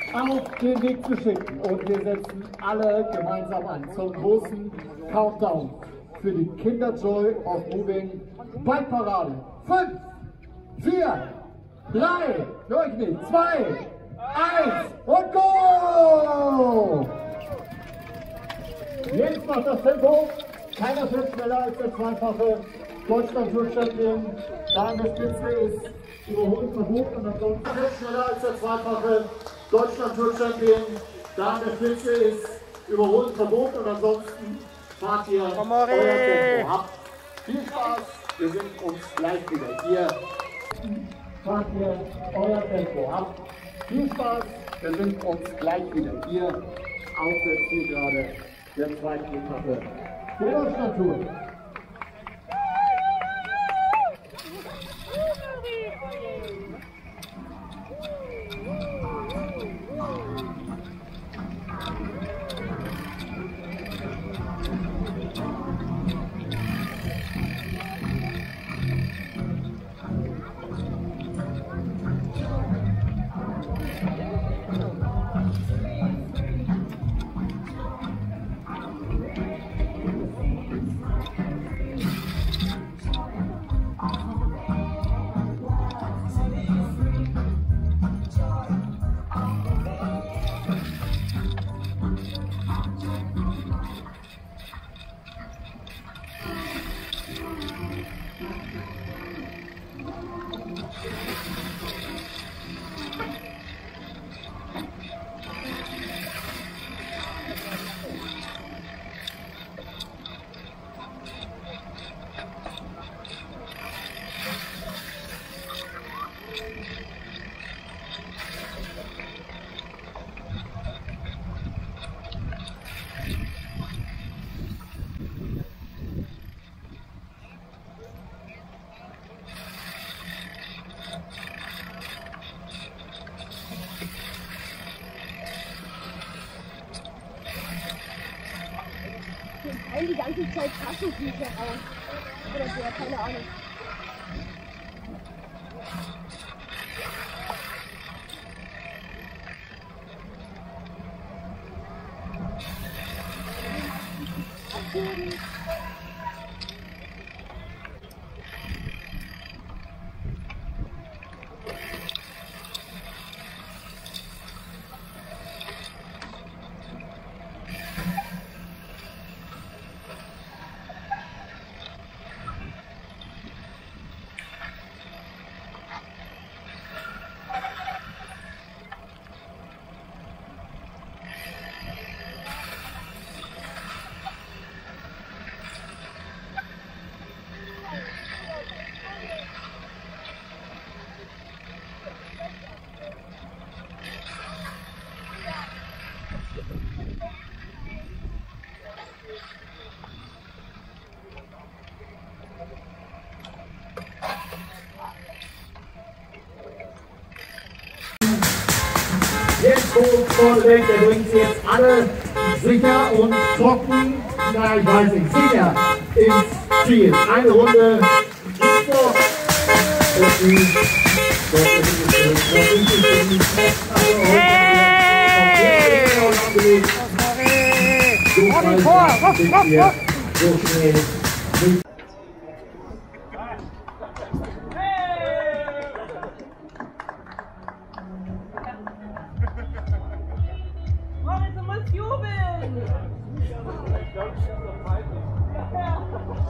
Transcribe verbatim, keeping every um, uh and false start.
auf den Weg zu schicken. Und wir setzen alle gemeinsam an zum großen Countdown für die Kinder Joy of Moving Bike Parade. Fünf, vier, drei, durch nicht, zwei, eins und go! Jetzt macht das Tempo. Keiner fährt schneller als der zweifache Deutschland-Tour-Champion. Da an der Spitze ist überholen verboten und ansonsten fährt schneller als der zweifache Deutschland-Tour-Champion. Da an der Spitze ist überholen verboten und ansonsten fahrt ihr euer Tempo. Habt viel Spaß, wir sind uns gleich wieder. Ihr fahrt ihr euer Tempo. Habt viel Spaß, wir sind uns gleich wieder. Hier auf der Zielgerade der zweiten Etappe der Deutschland-Tour. Die ganze Zeit Taschentücher raus. Oder so, keine Ahnung. Jetzt hoch vorweg, der bringt sie jetzt alle sicher und trocken, na ich weiß nicht, sicher ins Ziel. Eine Runde vor. So schnell. Jubeln! Ich glaube, ich bin so peinlich.